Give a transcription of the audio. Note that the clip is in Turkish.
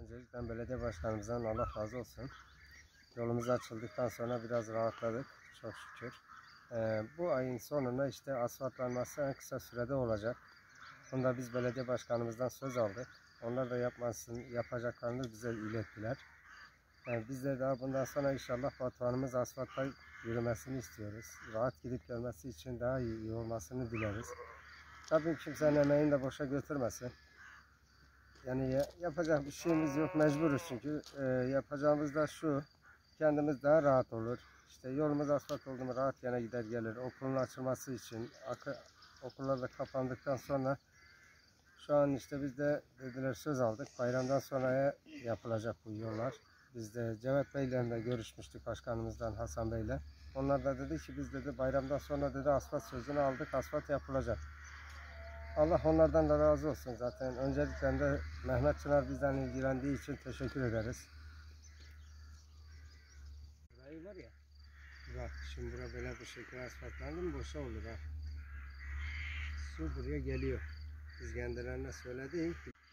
Öncelikle belediye başkanımızdan Allah razı olsun. Yolumuz açıldıktan sonra biraz rahatladık çok şükür. Bu ayın sonuna işte asfaltlanması en kısa sürede olacak. Bunu da biz belediye başkanımızdan söz aldık. Onlar da yapacaklarını bize ilettiler. Biz de daha bundan sonra inşallah Batuhan'ımız asfaltta yürümesini istiyoruz. Rahat gidip gelmesi için daha iyi olmasını dileriz. Tabii kimsenin emeğini de boşa götürmesin. Yani yapacak bir şeyimiz yok, mecburuz çünkü. Yapacağımız da şu, kendimiz daha rahat olur. İşte yolumuz asfalt oldu mu rahat yana gider gelir. Okulun açılması için, okullar da kapandıktan sonra şu an işte biz de dediler söz aldık. Bayramdan sonraya yapılacak bu yollar. Biz de Cevat Bey'le de görüşmüştük, başkanımızdan Hasan Bey'le. Onlar da dedi ki biz dedi bayramdan sonra dedi asfalt sözünü aldık, asfalt yapılacak. Allah onlardan da razı olsun zaten. Öncelikle de Mehmet Çınar bizden ilgilendiği için teşekkür ederiz. Burayı var ya, bak şimdi bura böyle bu şekilde asfaltlandı mı boşa olur ha. Su buraya geliyor. Biz kendilerine söyledik.